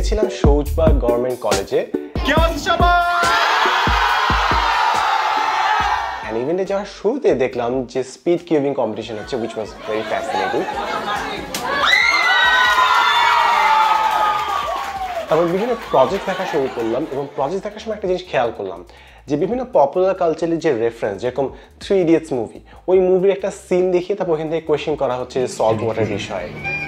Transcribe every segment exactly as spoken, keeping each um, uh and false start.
গিয়েছিলাম সবুজবাগ গভর্নমেন্ট কলেজে। And ইভেন্টে যাওয়ার শুরুতে দেখলাম যে স্পিড কিউবিং কম্পিটিশন হচ্ছে, which was very fascinating. তারপর বিভিন্ন প্রজেক্ট দেখা শুরু করলাম এবং প্রজেক্ট দেখার সময় একটা জিনিস খেয়াল করলাম যে বিভিন্ন পপুলার কালচারের যে রেফারেন্স, যেরকম থ্রি ইডিয়টস মুভি, ওই মুভির একটা সিন দেখিয়ে তারপর ওখান থেকে কোয়েশ্চেন করা হচ্ছে সল্ট ওয়াটার বিষয়ে।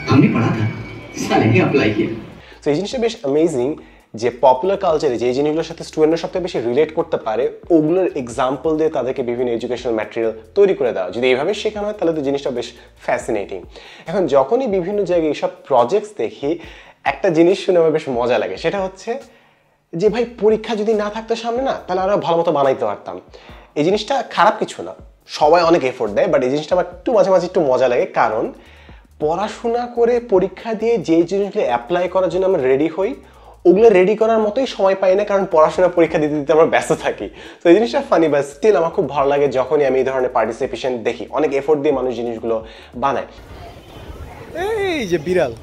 তো এই জিনিসটা বেশ অ্যামেজিং যে পপুলার কালচারে যে জিনিসগুলোর সাথে স্টুডেন্টরা সবথেকে বেশি রিলেট করতে পারে ওগুলোর এক্সাম্পল দিয়ে তাদেরকে বিভিন্ন এডুকেশনাল ম্যাটেরিয়াল তৈরি করে দেওয়া। যদি এইভাবে শেখানো হয় তাহলে তো জিনিসটা বেশ ফ্যাসিনেটিং। এখন যখনই বিভিন্ন জায়গায় এইসব প্রজেক্টস দেখি একটা জিনিস শুনে আমার বেশ মজা লাগে, সেটা হচ্ছে যে ভাই পরীক্ষা যদি না থাকতো সামনে না, তাহলে আরো ভালো মতো বানাইতে পারতাম। এই জিনিসটা খারাপ কিছু না, সবাই অনেক এফোর্ট দেয়, বাট এই জিনিসটা আমার একটু মাঝে মাঝে একটু মজা লাগে, কারণ পড়াশোনা করে পরীক্ষা দিয়ে যে জিনিসগুলো অ্যাপ্লাই করার জন্য আমরা রেডি হই ওগুলো রেডি করার মতোই সময় পাই না, কারণ পড়াশোনা পরীক্ষা দিতে দিতে আমরা ব্যস্ত থাকি। তো এই জিনিসটা ফানি, বাট স্টিল আমার খুব ভালো লাগে যখনই আমি এই ধরনের পার্টিসিপেশন দেখি, অনেক এফোর্ট দিয়ে মানুষ জিনিসগুলো বানায়। এই যে বিড়াল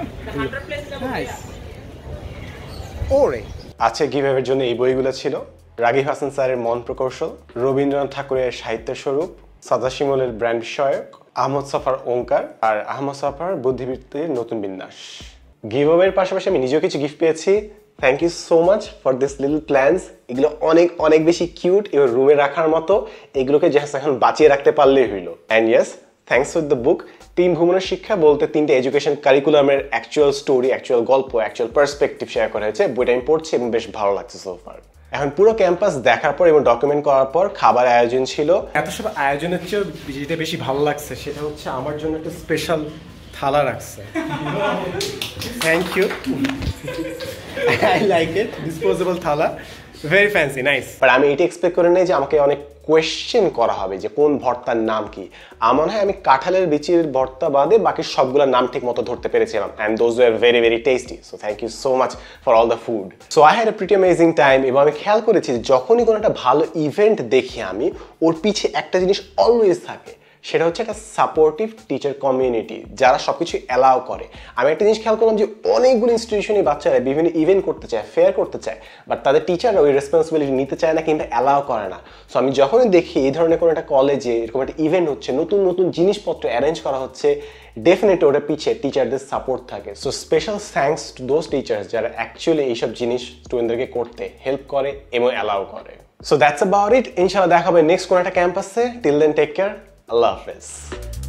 ওরে। আজকে গিভঅ্যাওয়ের জন্য এই বইগুলো ছিল রাগিব হাসান স্যারের মন প্রকৌশল, রবীন্দ্রনাথ ঠাকুরের সাহিত্যের স্বরূপ, সাদা শিমলের ব্র্যান্ড বিষয়ক, আহমদ সফার ওঙ্কার আর আহমদ সফার বুদ্ধিবৃত্তির নতুন বিন্যাস। গিভঅ্যাওয়ের পাশাপাশি আমি নিজেও কিছু গিফট পেয়েছি। Thank you so much for this little plans. এগুলো অনেক অনেক বেশি কিউট, এবার রুমে রাখার মতো, এগুলোকে জাস্ট এখন বাঁচিয়ে রাখতে পারলেই হইলো। And yes, thanks for the book. তিন ভ্রমণের শিক্ষা বলতে তিনটে এডুকেশন কারিকুলামের অ্যাকচুয়াল স্টোরি, অ্যাকচুয়াল গল্প, অ্যাকচুয়াল পার্সপেক্টিভ শেয়ার করা হয়েছে। বইটা আমি পড়ছি এবং বেশ ভালো লাগছে সো ফার। এখন পুরো ক্যাম্পাস দেখার পর এবং ডকুমেন্ট করার পর খাবার আয়োজন ছিল। এত সব আয়োজনের চেয়েও যেটা বেশি ভালো লাগছে সেটা হচ্ছে আমার জন্য একটা স্পেশাল থালা রাখছে। Thank you, I like it. Disposable থালা, ভেরি ফ্যান্সি, নাইস। বাট আমি এটা এক্সপেক্ট করে নেই যে আমাকে অনেক কোয়েশ্চেন করা হবে যে কোন ভর্তার নাম কি। আমার হয় আমি কাঁঠালের বিচির ভর্তা বাদে বাকি সবগুলোর নাম ঠিক মতো ধরতে পেরেছিলাম, and those were very very tasty. So thank you so much for all the food. So I had a pretty amazing time. এবং আমি খেয়াল করেছি যখনই কোনো একটা ভালো ইভেন্ট দেখি আমি, ওর পিছে একটা জিনিস অলওয়েজ থাকে, সেটা হচ্ছে একটা সাপোর্টিভ টিচার কমিউনিটি যারা সবকিছু অ্যালাউ করে। আমি একটা জিনিস খেয়াল করলাম যে অনেকগুলো ইনস্টিটিউশনই বাচ্চারা বিভিন্ন ইভেন্ট করতে চায়, ফেয়ার করতে চায়, বাট তাদের টিচাররা ওই রেসপন্সিবিলিটি নিতে চায় না কিংবা অ্যালাউ করে না। সো আমি যখনই দেখি এই ধরনের কোনো একটা কলেজে এরকম একটা ইভেন্ট হচ্ছে, নতুন নতুন জিনিসপত্র অ্যারেঞ্জ করা হচ্ছে, ডেফিনেটলি ওটা পিছিয়ে টিচারদের সাপোর্ট থাকে। So special thanks to those teachers যারা অ্যাকচুয়ালি এইসব জিনিস স্টুডেন্টদেরকে করতে হেল্প করে এবং অ্যালাউ করে। So that's about it. ইনশাআল্লাহ দেখা হবে নেক্সট কোনো একটা ক্যাম্পাসে। টিল দেন টেক কেয়ার, আল্লাহ হাফেজ।